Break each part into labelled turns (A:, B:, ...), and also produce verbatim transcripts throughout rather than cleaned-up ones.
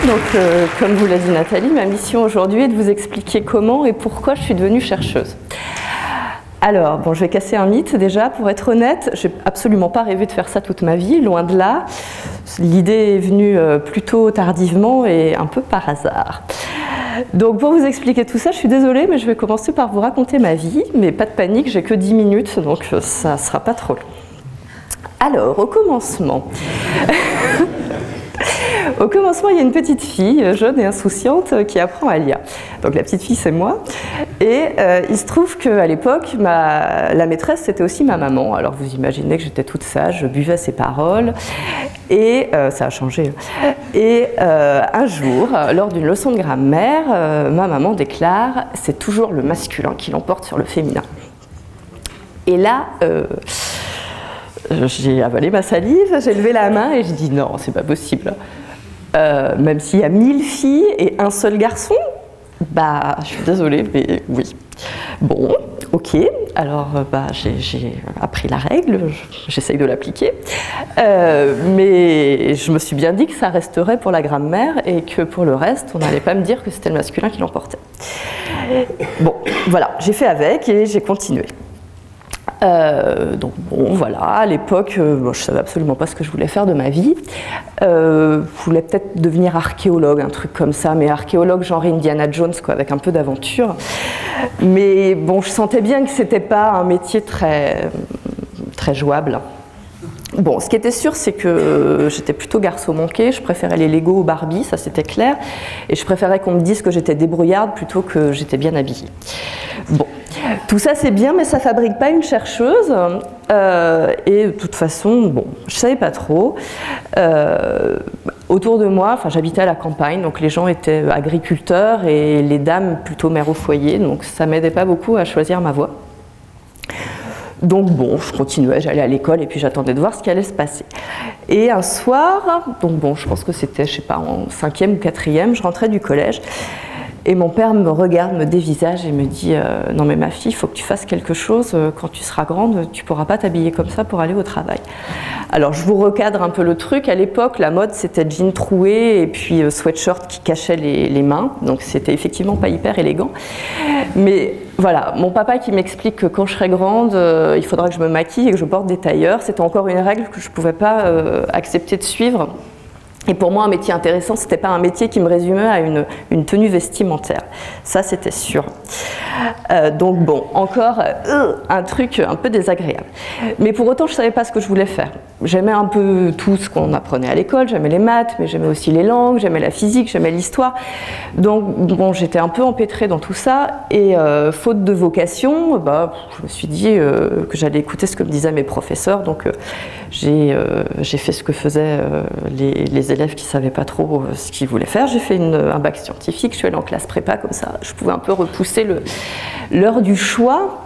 A: Donc, euh, comme vous l'a dit Nathalie, ma mission aujourd'hui est de vous expliquer comment et pourquoi je suis devenue chercheuse. Alors, bon, je vais casser un mythe déjà. Pour être honnête, je n'ai absolument pas rêvé de faire ça toute ma vie, loin de là. L'idée est venue plutôt tardivement et un peu par hasard. Donc, pour vous expliquer tout ça, je suis désolée, mais je vais commencer par vous raconter ma vie. Mais pas de panique, j'ai que dix minutes, donc ça ne sera pas trop long. Alors, au commencement... Au commencement, il y a une petite fille, jeune et insouciante, qui apprend à lire. Donc la petite fille, c'est moi. Et euh, il se trouve qu'à l'époque, la maîtresse, c'était aussi ma maman. Alors vous imaginez que j'étais toute sage, je buvais ses paroles. Et euh, ça a changé. Et euh, un jour, lors d'une leçon de grammaire, euh, ma maman déclare « c'est toujours le masculin qui l'emporte sur le féminin ». Et là... Euh, j'ai avalé ma salive, j'ai levé la main et j'ai dit « non, c'est pas possible ». Euh, même s'il y a mille filles et un seul garçon, bah, je suis désolée, mais oui. Bon, ok, alors bah, j'ai appris la règle, j'essaye de l'appliquer, euh, mais je me suis bien dit que ça resterait pour la grammaire et que pour le reste, on n'allait pas me dire que c'était le masculin qui l'emportait. Bon, voilà, j'ai fait avec et j'ai continué. Euh, donc bon, voilà, à l'époque, euh, bon, je ne savais absolument pas ce que je voulais faire de ma vie. Euh, je voulais peut-être devenir archéologue, un truc comme ça, mais archéologue genre Indiana Jones, quoi, avec un peu d'aventure. Mais bon, je sentais bien que ce n'était pas un métier très, très jouable. Bon, ce qui était sûr, c'est que euh, j'étais plutôt garçon manqué, je préférais les Lego aux Barbie, ça c'était clair, et je préférais qu'on me dise que j'étais débrouillarde plutôt que j'étais bien habillée. Bon, tout ça c'est bien, mais ça fabrique pas une chercheuse, euh, et de toute façon, bon, je savais pas trop. Euh, autour de moi, enfin j'habitais à la campagne, donc les gens étaient agriculteurs et les dames plutôt mères au foyer, donc ça m'aidait pas beaucoup à choisir ma voie. Donc bon, je continuais, j'allais à l'école et puis j'attendais de voir ce qui allait se passer. Et un soir, donc bon, je pense que c'était, je sais pas, en cinquième ou quatrième, je rentrais du collège et mon père me regarde, me dévisage et me dit euh, « Non mais ma fille, il faut que tu fasses quelque chose, quand tu seras grande, tu pourras pas t'habiller comme ça pour aller au travail. » Alors je vous recadre un peu le truc, à l'époque la mode c'était jean troué et puis euh, sweatshirt qui cachait les, les mains, donc c'était effectivement pas hyper élégant. Mais voilà, mon papa qui m'explique que quand je serai grande, euh, il faudra que je me maquille et que je porte des tailleurs, c'était encore une règle que je pouvais pas euh, accepter de suivre. Et pour moi, un métier intéressant, ce n'était pas un métier qui me résumait à une, une tenue vestimentaire. Ça, c'était sûr. Euh, donc bon, encore euh, un truc un peu désagréable. Mais pour autant, je ne savais pas ce que je voulais faire. J'aimais un peu tout ce qu'on apprenait à l'école, j'aimais les maths, mais j'aimais aussi les langues, j'aimais la physique, j'aimais l'histoire. Donc bon, j'étais un peu empêtrée dans tout ça. Et euh, faute de vocation, bah, je me suis dit euh, que j'allais écouter ce que me disaient mes professeurs. Donc euh, j'ai euh, j'ai fait ce que faisaient euh, les, les élèves qui ne savaient pas trop ce qu'ils voulaient faire. J'ai fait une, un bac scientifique, je suis allée en classe prépa comme ça. Je pouvais un peu repousser l'heure du choix.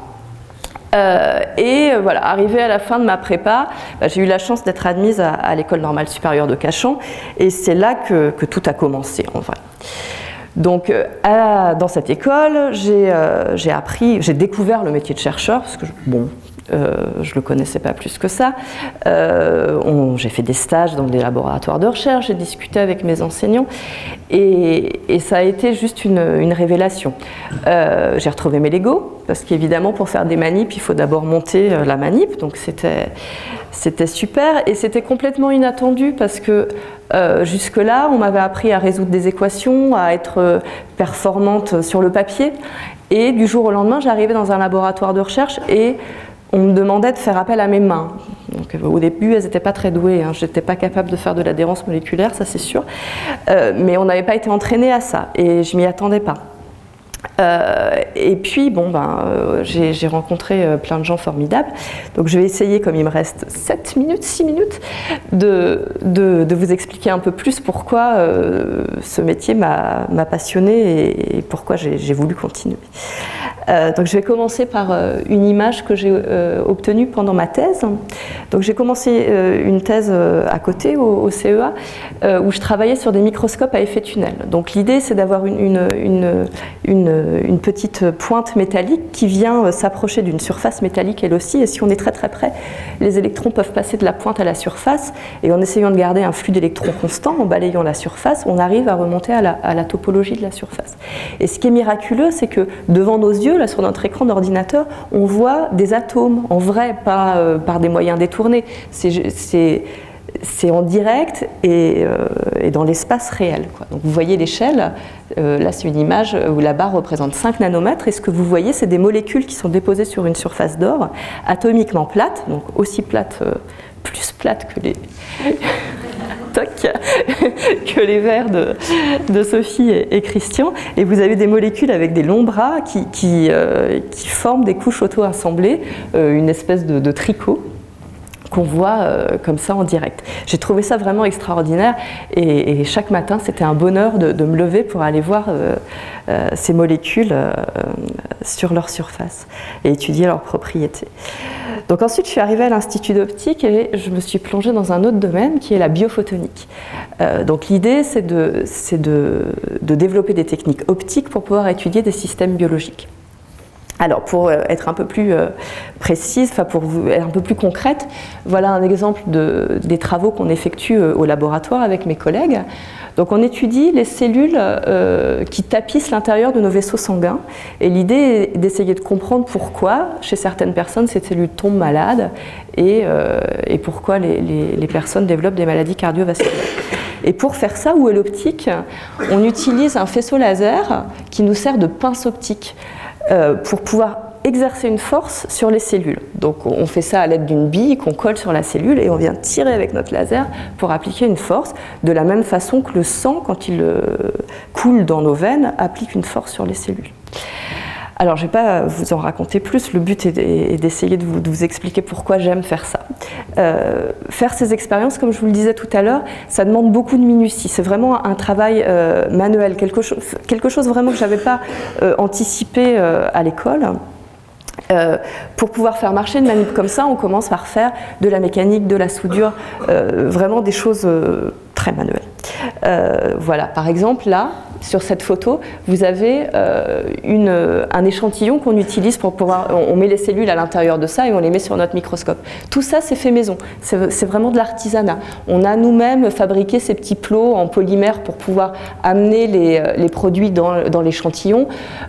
A: Euh, et voilà, arrivée à la fin de ma prépa, bah, j'ai eu la chance d'être admise à, à l'École normale supérieure de Cachan. Et c'est là que, que tout a commencé en vrai. Donc, à, dans cette école, j'ai euh, appris, j'ai découvert le métier de chercheur, parce que, je, bon, euh, je ne le connaissais pas plus que ça. Euh, j'ai fait des stages dans des laboratoires de recherche, j'ai discuté avec mes enseignants, et, et ça a été juste une, une révélation. Euh, j'ai retrouvé mes Lego, parce qu'évidemment, pour faire des manips, il faut d'abord monter la manip, donc c'était... C'était super et c'était complètement inattendu parce que euh, jusque-là, on m'avait appris à résoudre des équations, à être euh, performante sur le papier. Et du jour au lendemain, j'arrivais dans un laboratoire de recherche et on me demandait de faire appel à mes mains. Donc, au début, elles n'étaient pas très douées. Hein. Je n'étais pas capable de faire de l'adhérence moléculaire, ça c'est sûr. Euh, mais on n'avait pas été entraîné à ça et je m'y attendais pas. Euh, et puis, bon, ben, euh, j'ai rencontré euh, plein de gens formidables. Donc, je vais essayer, comme il me reste sept minutes, six minutes, de, de, de vous expliquer un peu plus pourquoi euh, ce métier m'a passionnée et, et pourquoi j'ai voulu continuer. Euh, donc je vais commencer par euh, une image que j'ai euh, obtenue pendant ma thèse. Donc j'ai commencé euh, une thèse euh, à côté au, au C E A euh, où je travaillais sur des microscopes à effet tunnel. Donc l'idée c'est d'avoir une, une, une, une, une petite pointe métallique qui vient euh, s'approcher d'une surface métallique elle aussi, et si on est très très près, les électrons peuvent passer de la pointe à la surface, et en essayant de garder un flux d'électrons constant, en balayant la surface, on arrive à remonter à la, à la topologie de la surface. Et ce qui est miraculeux, c'est que devant nos yeux, là sur notre écran d'ordinateur, on voit des atomes en vrai, pas euh, par des moyens détournés. C'est en direct et, euh, et dans l'espace réel, quoi. Donc vous voyez l'échelle, euh, là c'est une image où la barre représente cinq nanomètres, et ce que vous voyez c'est des molécules qui sont déposées sur une surface d'or, atomiquement plates, donc aussi plates, euh, plus plates que les... Toc, que les verres de, de Sophie et, et Christian, et vous avez des molécules avec des longs bras qui, qui, euh, qui forment des couches auto-assemblées, euh, une espèce de, de tricot qu'on voit euh, comme ça en direct. J'ai trouvé ça vraiment extraordinaire, et, et chaque matin c'était un bonheur de, de me lever pour aller voir euh, euh, ces molécules euh, sur leur surface et étudier leurs propriétés. Donc ensuite je suis arrivée à l'Institut d'optique et je me suis plongée dans un autre domaine qui est la biophotonique. Euh, donc l'idée c'est de, c'est de, de développer des techniques optiques pour pouvoir étudier des systèmes biologiques. Alors, pour être un peu plus précise, enfin pour être un peu plus concrète, voilà un exemple de, des travaux qu'on effectue au laboratoire avec mes collègues. Donc on étudie les cellules euh, qui tapissent l'intérieur de nos vaisseaux sanguins, et l'idée est d'essayer de comprendre pourquoi, chez certaines personnes, ces cellules tombent malades, et, euh, et pourquoi les, les, les personnes développent des maladies cardiovasculaires. Et pour faire ça, où est l'optique? On utilise un faisceau laser qui nous sert de pince optique euh, pour pouvoir exercer une force sur les cellules. Donc on fait ça à l'aide d'une bille qu'on colle sur la cellule, et on vient tirer avec notre laser pour appliquer une force, de la même façon que le sang, quand il euh, coule dans nos veines, applique une force sur les cellules. Alors je ne vais pas vous en raconter plus, le but est d'essayer de vous, de vous expliquer pourquoi j'aime faire ça. Euh, faire ces expériences, comme je vous le disais tout à l'heure, ça demande beaucoup de minutie, c'est vraiment un travail euh, manuel, quelque chose, quelque chose vraiment que je n'avais pas euh, anticipé euh, à l'école. Euh, pour pouvoir faire marcher une manip comme ça, on commence par faire de la mécanique, de la soudure, euh, vraiment des choses euh, très manuelles. Euh, voilà, par exemple, là, sur cette photo, vous avez euh, une, un échantillon qu'on utilise pour pouvoir... On, on met les cellules à l'intérieur de ça et on les met sur notre microscope. Tout ça, c'est fait maison. C'est vraiment de l'artisanat. On a nous-mêmes fabriqué ces petits plots en polymère pour pouvoir amener les, les produits dans, dans l'échantillon.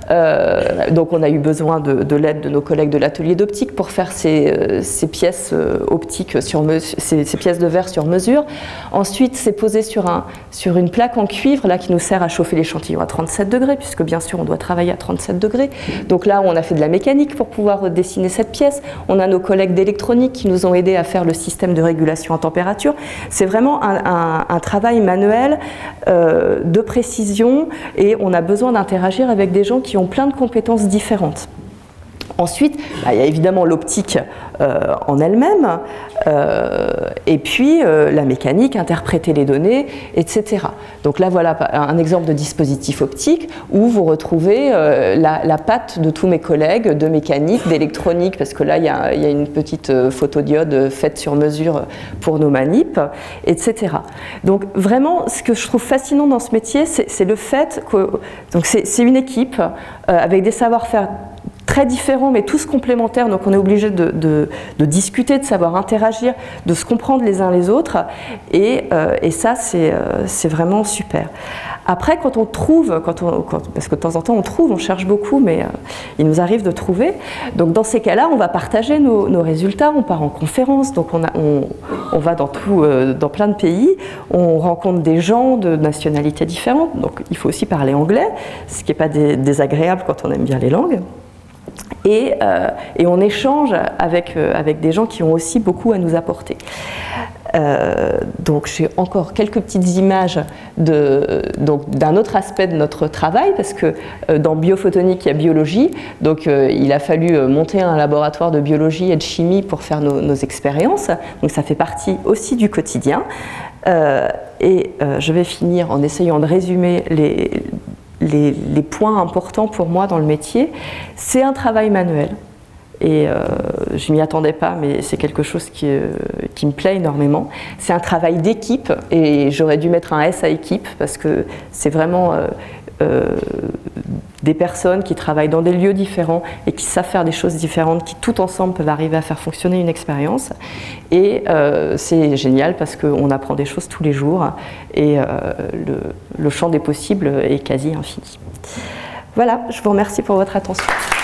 A: Euh, donc, on a eu besoin de, de l'aide de nos collègues de l'atelier d'optique pour faire ces, ces pièces optiques, sur mesure, ces, ces pièces de verre sur mesure. Ensuite, c'est posé sur, un, sur une plaque en cuivre là, qui nous sert à chauffer l'échantillon à trente-sept degrés, puisque bien sûr on doit travailler à trente-sept degrés. Donc là, on a fait de la mécanique pour pouvoir dessiner cette pièce. On a nos collègues d'électronique qui nous ont aidés à faire le système de régulation en température. C'est vraiment un, un, un travail manuel euh, de précision, et on a besoin d'interagir avec des gens qui ont plein de compétences différentes. Ensuite, bah, il y a évidemment l'optique euh, en elle-même, euh, et puis euh, la mécanique, interpréter les données, et cetera. Donc là, voilà un exemple de dispositif optique où vous retrouvez euh, la, la patte de tous mes collègues de mécanique, d'électronique, parce que là, il y a, il y a une petite photodiode faite sur mesure pour nos manips, et cetera. Donc vraiment, ce que je trouve fascinant dans ce métier, c'est le fait que c'est une équipe euh, avec des savoir-faire très différents, mais tous complémentaires, donc on est obligé de, de, de discuter, de savoir interagir, de se comprendre les uns les autres, et, euh, et ça c'est euh, vraiment super. Après, quand on trouve, quand on, quand, parce que de temps en temps on trouve, on cherche beaucoup, mais euh, il nous arrive de trouver, donc dans ces cas-là, on va partager nos, nos résultats, on part en conférence, donc on, a, on, on va dans, tout, euh, dans plein de pays, on rencontre des gens de nationalités différentes, donc il faut aussi parler anglais, ce qui n'est pas dé, désagréable quand on aime bien les langues. Et, euh, et on échange avec, euh, avec des gens qui ont aussi beaucoup à nous apporter. Euh, donc j'ai encore quelques petites images d'un autre aspect de notre travail, parce que euh, dans biophotonique il y a biologie, donc euh, il a fallu monter un laboratoire de biologie et de chimie pour faire nos, nos expériences, donc ça fait partie aussi du quotidien. Euh, et euh, je vais finir en essayant de résumer les les, les points importants pour moi dans le métier. C'est un travail manuel. Et euh, je ne m'y attendais pas, mais c'est quelque chose qui, euh, qui me plaît énormément. C'est un travail d'équipe, et j'aurais dû mettre un S à équipe, parce que c'est vraiment euh, euh, des personnes qui travaillent dans des lieux différents et qui savent faire des choses différentes, qui tout ensemble peuvent arriver à faire fonctionner une expérience. Et euh, c'est génial parce qu'on apprend des choses tous les jours, et euh, le, le champ des possibles est quasi infini. Voilà, je vous remercie pour votre attention.